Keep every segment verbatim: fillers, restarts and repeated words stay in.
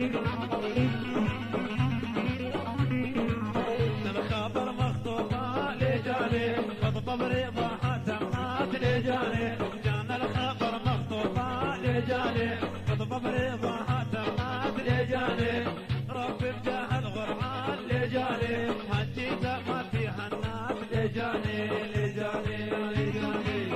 الخبر مخطوبة لجاني خطبة برضاها تمات لجاني جانا الخبر مخطوبة لجاني خطبة برضاها تمات لجاني ربي بجاه الغرعان لجاني هجيته ما فيها الناس لجاني لجاني لجاني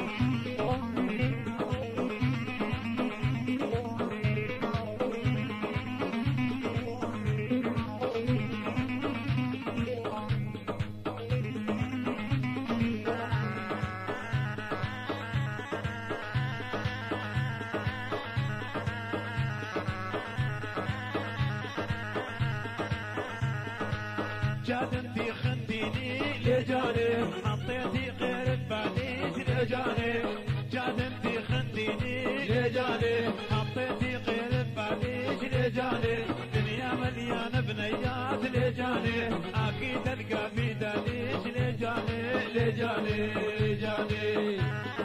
جاد انتي خنتيني لجاني حطيتي غير بباليش لجاني جاد انتي خنتيني لجاني حطيتي غير بباليش لجاني دنيا مليانة بنيات لجاني اكيد القى في دليش لجاني لجاني لجاني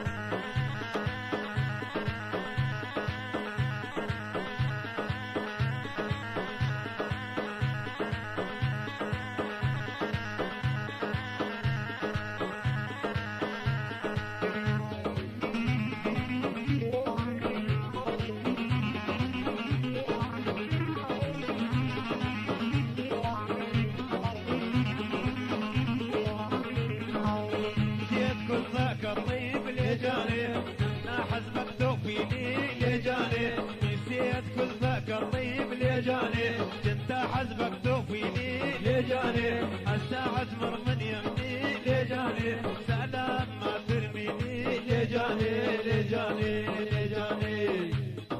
الطيب لجاني ناحز مكتوب فيني لجاني نسيت كل ذاك الطيب لجاني كنت احز مكتوب فيني لجاني الساعة تمر من يمني لجاني سلام ما ترميني لجاني لجاني لجاني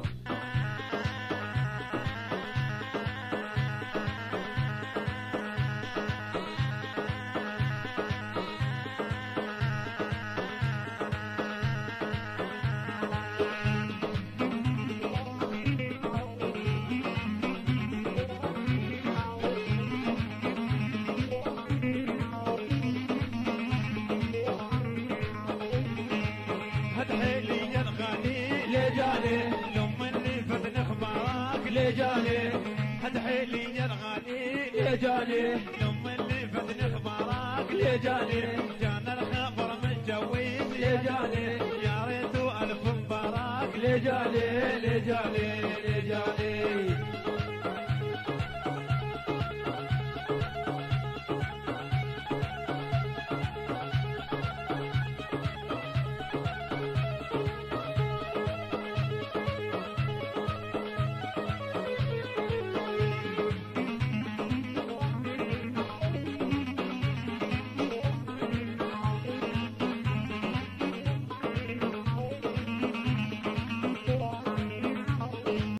حيلي الغالي لجاني لم اللي فتن اخبارك لجاني هد حيلي الغالي لجاني لم اللي فتن اخبارك لجاني جانا الخبر من جويز لجاني يا ريت الف مبارك لجاني لجاني لجاني